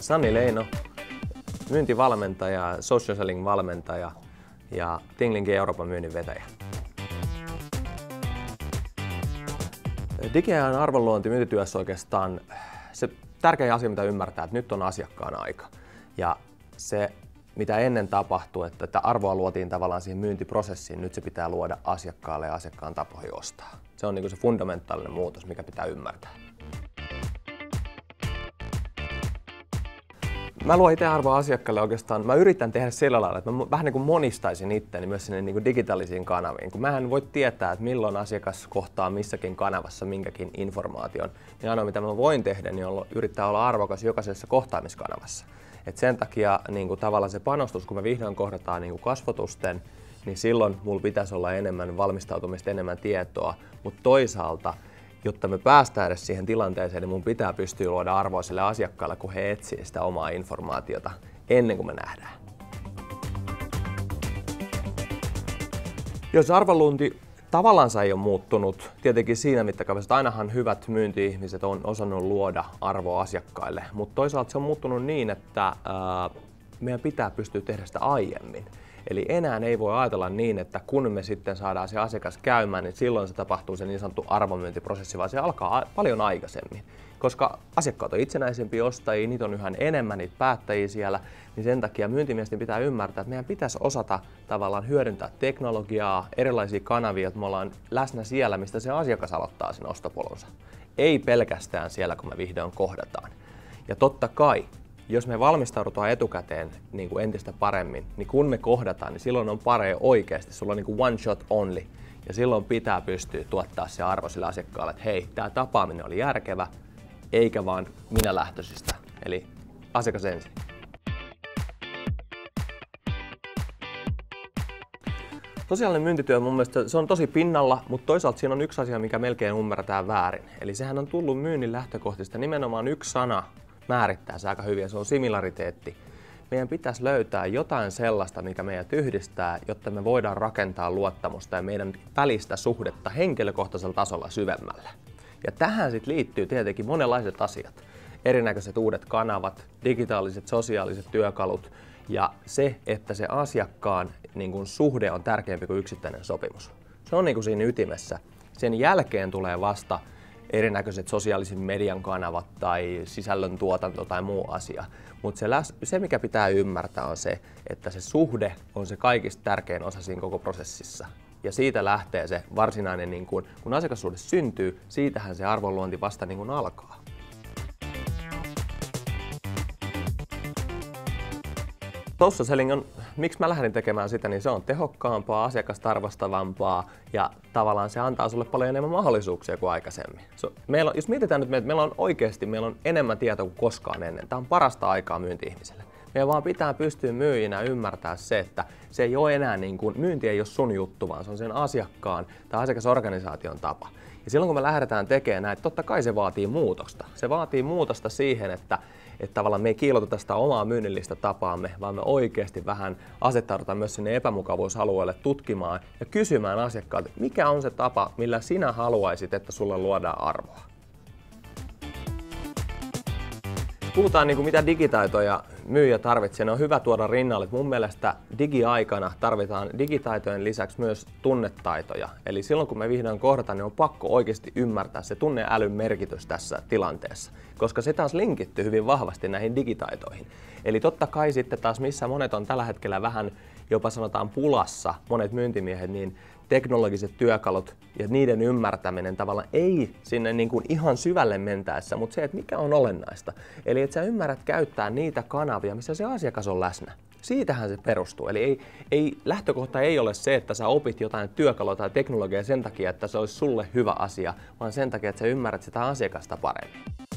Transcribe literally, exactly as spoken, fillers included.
Sanni Leino, myyntivalmentaja, social selling valmentaja ja Tinglingin Euroopan myynnin vetäjä. Digiajan arvonluonti myyntityössä oikeastaan se tärkein asia, mitä ymmärtää, että nyt on asiakkaan aika. Ja se, mitä ennen tapahtui, että, että arvoa luotiin tavallaan siihen myyntiprosessiin, nyt se pitää luoda asiakkaalle ja asiakkaan tapoihin ostaa. Se on niin kuin se fundamentaalinen muutos, mikä pitää ymmärtää. Mä luon itse arvoa asiakkaalle oikeastaan. Mä yritän tehdä sillä lailla, että mä vähän niin kuin monistaisin itteni myös sinne niin kuin digitaalisiin kanaviin. Kun mähän voi tietää, että milloin asiakas kohtaa missäkin kanavassa minkäkin informaation. Niin ainoa mitä mä voin tehdä, niin on yrittää olla arvokas jokaisessa kohtaamiskanavassa. Et sen takia niin kuin tavallaan se panostus, kun me vihdoin kohdataan niin kuin kasvotusten, niin silloin mulla pitäisi olla enemmän valmistautumista, enemmän tietoa. Mutta toisaalta, jotta me päästään edes siihen tilanteeseen, niin mun pitää pystyä luoda arvoa sille asiakkaalle, kun he etsii sitä omaa informaatiota ennen kuin me nähdään. Jos arvonluonti tavallaan ei ole muuttunut, tietenkin siinä mittakaavassa, että ainahan hyvät myynti-ihmiset on osannut luoda arvoa asiakkaille, mutta toisaalta se on muuttunut niin, että ää, meidän pitää pystyä tehdä sitä aiemmin. Eli enää ei voi ajatella niin, että kun me sitten saadaan se asiakas käymään, niin silloin se tapahtuu se niin sanottu arvomyyntiprosessi, vaan se alkaa paljon aikaisemmin. Koska asiakkaat on itsenäisempiä ostajia, niitä on yhä enemmän, niitä päättäjiä siellä, niin sen takia myyntimiesten pitää ymmärtää, että meidän pitäisi osata tavallaan hyödyntää teknologiaa, erilaisia kanavia, että me ollaan läsnä siellä, mistä se asiakas aloittaa sen ostopolunsa. Ei pelkästään siellä, kun me vihdoin kohdataan. Ja totta kai, jos me valmistaudutaan etukäteen niin kuin entistä paremmin, niin kun me kohdataan, niin silloin on parempi oikeasti. Sulla on niin kuin one shot only. Ja silloin pitää pystyä tuottaa se arvo sille asiakkaalle, että hei, tämä tapaaminen oli järkevä, eikä vaan minä lähtöisistä. Eli asiakas ensin. Sosiaalinen myyntityö mun mielestä se on tosi pinnalla, mutta toisaalta siinä on yksi asia, mikä melkein ymmärretään väärin. Eli sehän on tullut myynnin lähtökohtista nimenomaan yksi sana määrittää se aika hyvin, ja se on similariteetti. Meidän pitäisi löytää jotain sellaista, mikä meidät yhdistää, jotta me voidaan rakentaa luottamusta ja meidän välistä suhdetta henkilökohtaisella tasolla syvemmälle. Ja tähän sitten liittyy tietenkin monenlaiset asiat. Erinäköiset uudet kanavat, digitaaliset, sosiaaliset työkalut ja se, että se asiakkaan niin kun suhde on tärkeämpi kuin yksittäinen sopimus. Se on niin kun siinä ytimessä. Sen jälkeen tulee vasta erinäköiset sosiaalisen median kanavat tai sisällöntuotanto tai muu asia. Mutta se, se, mikä pitää ymmärtää, on se, että se suhde on se kaikista tärkein osa siinä koko prosessissa. Ja siitä lähtee se varsinainen, niin kun, kun asiakassuhde syntyy, siitähän se arvonluonti vasta niin kun alkaa. Social selling on, miksi mä lähdin tekemään sitä, niin se on tehokkaampaa, asiakastarvostavampaa ja tavallaan se antaa sulle paljon enemmän mahdollisuuksia kuin aikaisemmin. So, meillä on, jos mietitään nyt, että meillä on oikeasti meillä on enemmän tietoa kuin koskaan ennen. Tämä on parasta aikaa myynti-ihmiselle. Meidän vaan pitää pystyä myyjinä ymmärtää se, että se ei ole enää niin kuin, myynti ei ole sun juttu, vaan se on sen asiakkaan tai asiakasorganisaation tapa. Ja silloin kun me lähdetään tekemään näitä, totta kai se vaatii muutosta. Se vaatii muutosta siihen, että Että tavallaan me ei kiiloteta sitä omaa myynnillistä tapaamme, vaan me oikeasti vähän asettaudutaan myös sinne epämukavuusalueelle tutkimaan ja kysymään asiakkaalta, mikä on se tapa, millä sinä haluaisit, että sulle luodaan arvoa. Puhutaan niin kuin mitä digitaitoja myyjä tarvitsee, ne on hyvä tuoda rinnalle. Mun mielestä digiaikana tarvitaan digitaitojen lisäksi myös tunnetaitoja. Eli silloin kun me vihdoin kohdataan, niin on pakko oikeasti ymmärtää se tunneälyn merkitys tässä tilanteessa. Koska se taas linkittyy hyvin vahvasti näihin digitaitoihin. Eli totta kai sitten taas missä monet on tällä hetkellä vähän jopa sanotaan pulassa, monet myyntimiehet, niin teknologiset työkalut ja niiden ymmärtäminen tavallaan ei sinne niin kuin ihan syvälle mentäessä, mutta se, että mikä on olennaista. Eli että sä ymmärrät käyttää niitä kanavia, missä se asiakas on läsnä. Siitähän se perustuu. Eli ei, ei, lähtökohta ei ole se, että sä opit jotain työkalua tai teknologiaa sen takia, että se olisi sulle hyvä asia, vaan sen takia, että sä ymmärrät sitä asiakasta paremmin.